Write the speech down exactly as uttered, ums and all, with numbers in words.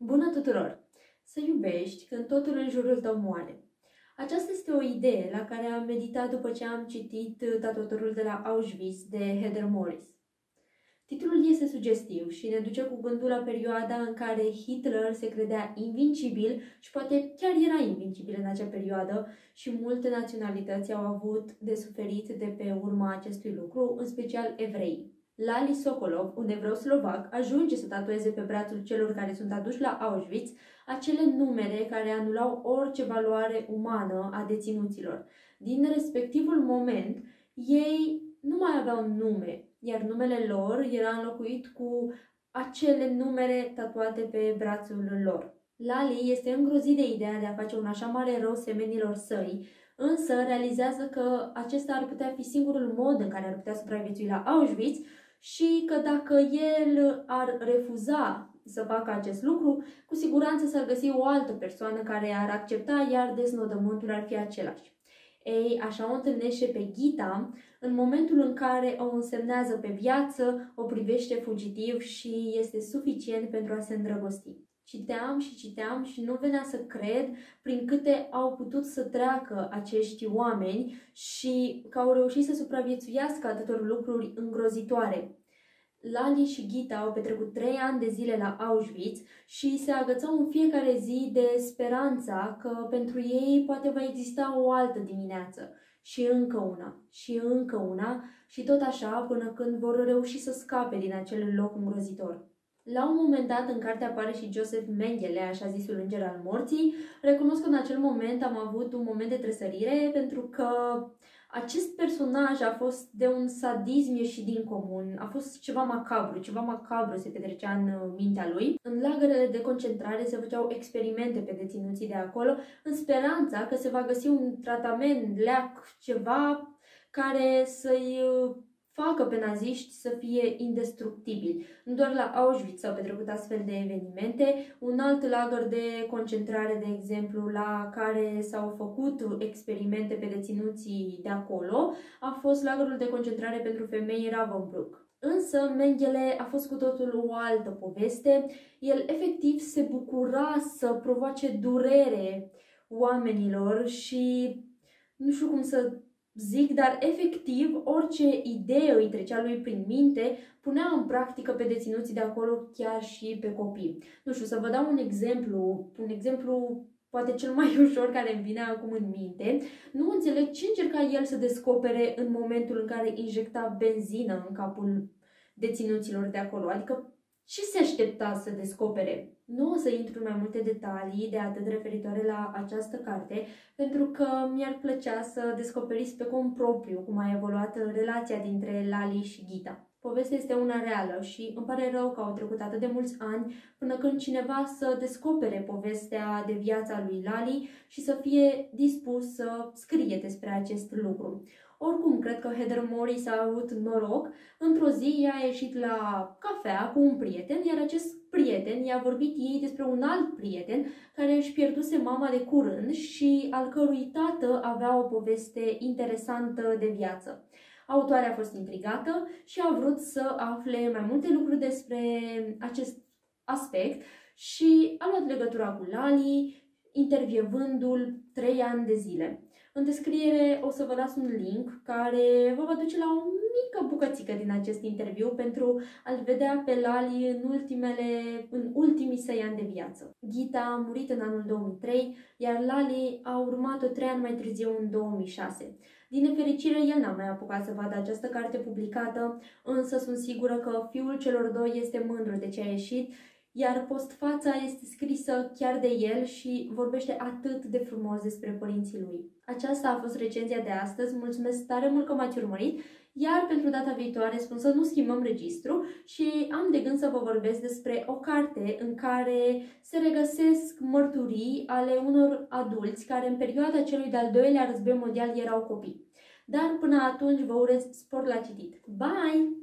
Bună tuturor! Să iubești când totul în jurul tău moare. Aceasta este o idee la care am meditat după ce am citit Tatuatorul de la Auschwitz de Heather Morris. Titlul este sugestiv și ne duce cu gândul la perioada în care Hitler se credea invincibil și poate chiar era invincibil în acea perioadă și multe naționalități au avut de suferit de pe urma acestui lucru, în special evrei. Lali Sokolov, un evreu slovac, ajunge să tatueze pe brațul celor care sunt aduși la Auschwitz acele numere care anulau orice valoare umană a deținuților. Din respectivul moment, ei nu mai aveau nume, iar numele lor era înlocuit cu acele numere tatuate pe brațul lor. Lali este îngrozit de ideea de a face un așa mare rău semenilor săi, însă realizează că acesta ar putea fi singurul mod în care ar putea supraviețui la Auschwitz și că dacă el ar refuza să facă acest lucru, cu siguranță s-ar găsi o altă persoană care ar accepta, iar deznodământul ar fi același. Ei, așa o întâlnește pe Gita în momentul în care o însemnează pe viață, o privește fugitiv și este suficient pentru a se îndrăgosti. Citeam și citeam și nu venea să cred prin câte au putut să treacă acești oameni și că au reușit să supraviețuiască atâtor lucruri îngrozitoare. Lali și Gita au petrecut trei ani de zile la Auschwitz și se agățau în fiecare zi de speranța că pentru ei poate va exista o altă dimineață. Și încă una, și încă una, și tot așa până când vor reuși să scape din acel loc îngrozitor. La un moment dat, în carte apare și Joseph Mengele, așa zisul înger al morții. Recunosc că în acel moment am avut un moment de tresărire, pentru că acest personaj a fost de un sadism ieșit din comun. A fost ceva macabru, ceva macabru se petrecea în mintea lui. În lagărele de concentrare se făceau experimente pe deținuții de acolo, în speranța că se va găsi un tratament, leac, ceva care să-i facă pe naziști să fie indestructibili. Nu doar la Auschwitz s-au petrecut astfel de evenimente. Un alt lagăr de concentrare, de exemplu, la care s-au făcut experimente pe deținuții de acolo, a fost lagărul de concentrare pentru femei Ravensbrück. Însă Mengele a fost cu totul o altă poveste. El efectiv se bucura să provoace durere oamenilor și nu știu cum să zic, dar efectiv orice idee îi trecea lui prin minte punea în practică pe deținuții de acolo, chiar și pe copii. Nu știu, să vă dau un exemplu, un exemplu poate cel mai ușor care îmi vine acum în minte. Nu înțeleg ce încerca el să descopere în momentul în care injecta benzină în capul deținuților de acolo, adică ce se aștepta să descopere? Nu o să intru în mai multe detalii de atât referitoare la această carte, pentru că mi-ar plăcea să descoperiți pe cont propriu cum a evoluat relația dintre Lali și Gita. Povestea este una reală și îmi pare rău că au trecut atât de mulți ani până când cineva să descopere povestea de viața lui Lali și să fie dispus să scrie despre acest lucru. Oricum, cred că Heather Morris a avut noroc. Într-o zi ea a ieșit la cafea cu un prieten, iar acest prieten i-a vorbit ei despre un alt prieten care își pierduse mama de curând și al cărui tată avea o poveste interesantă de viață. Autoarea a fost intrigată și a vrut să afle mai multe lucruri despre acest aspect și a luat legătura cu Lali, intervievându-l trei ani de zile. În descriere o să vă las un link care vă va duce la o mică bucățică din acest interviu pentru a-l vedea pe Lali în, ultimele, în ultimii săi ani de viață. Gita a murit în anul două mii trei, iar Lali a urmat-o trei ani mai târziu, în două mii șase. Din nefericire, el n-a mai apucat să vadă această carte publicată, însă sunt sigură că fiul celor doi este mândru de ce a ieșit, iar postfața este scrisă chiar de el și vorbește atât de frumos despre părinții lui. Aceasta a fost recenzia de astăzi, mulțumesc tare mult că m-ați urmărit, iar pentru data viitoare spun să nu schimbăm registru și am de gând să vă vorbesc despre o carte în care se regăsesc mărturii ale unor adulți care în perioada celui de-al doilea război mondial erau copii. Dar până atunci vă urez spor la citit. Bye!